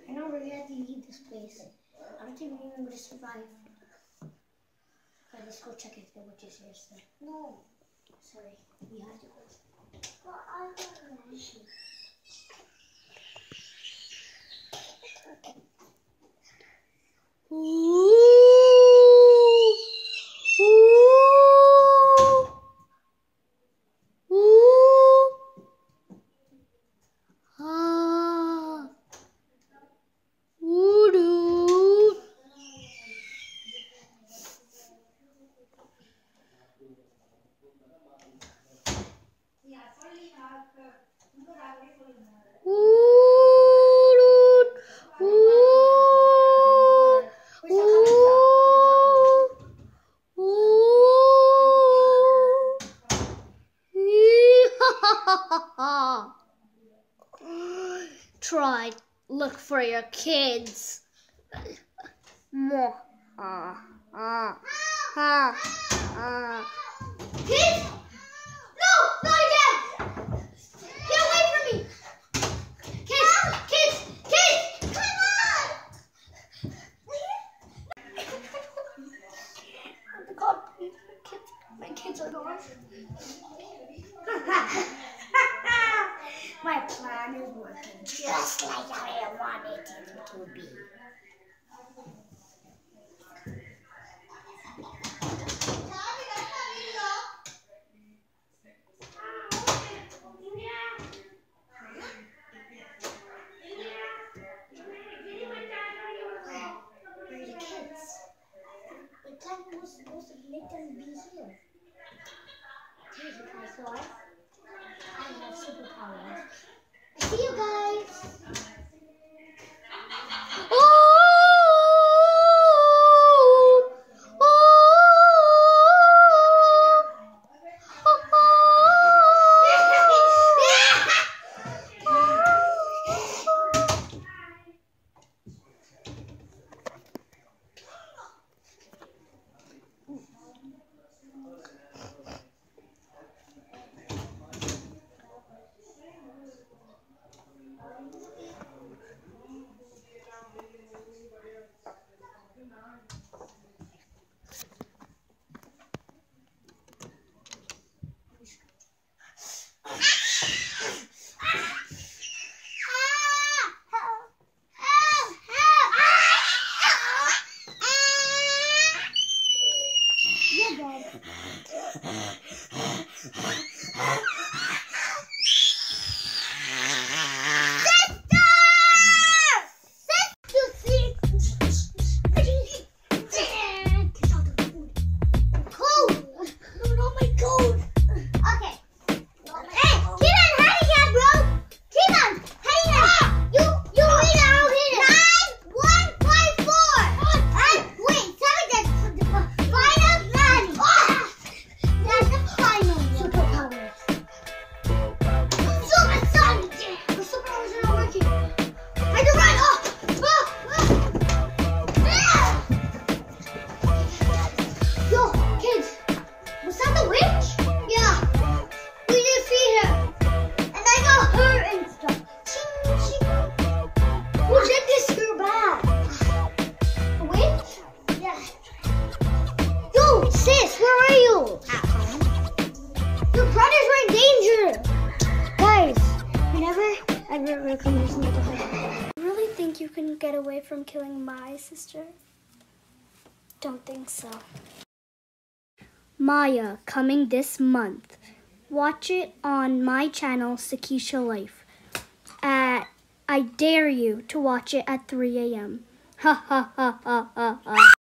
I know we're gonna have to leave this place. I don't think we're even gonna survive. Okay, let's go check if the witch is here still. No. Sorry, we have to go. Well, I don't know. Try look for your kids. Kids? No, not again! Get away from me! Kids! Come on! Oh God, my kids are gone. My plan is working just like I wanted it to be. Where are the kids? The plan was supposed to make them be here. Here's the price, so I have superpowers. See you guys. You really think you can get away from killing my sister? Don't think so. Maya, coming this month. Watch it on my channel, Sakisha Life. I dare you to watch it at 3 a.m. Ha ha ha ha ha ha.